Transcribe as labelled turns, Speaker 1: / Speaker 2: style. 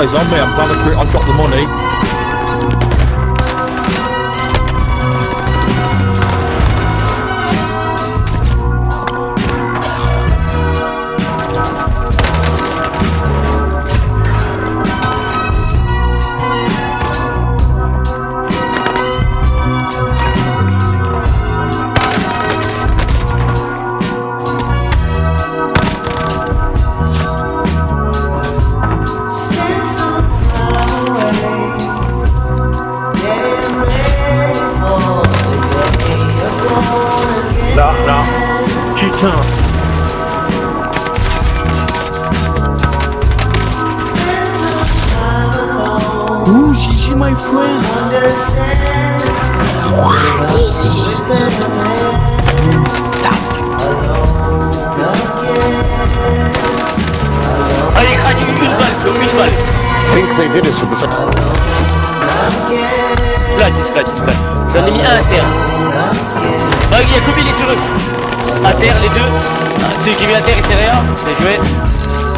Speaker 1: He's on me, I'm glad I dropped the money.
Speaker 2: Non, putain.
Speaker 1: Ooh, GG my friend.
Speaker 3: What is it?
Speaker 2: Allez, craque une balle.
Speaker 1: I think they did this with the
Speaker 2: Splash. J'en ai mis un à terre. Ah, il y a Kobe, il est sur eux. À terre, les deux. Celui qui est mis à terre, il sait rien. Bien joué.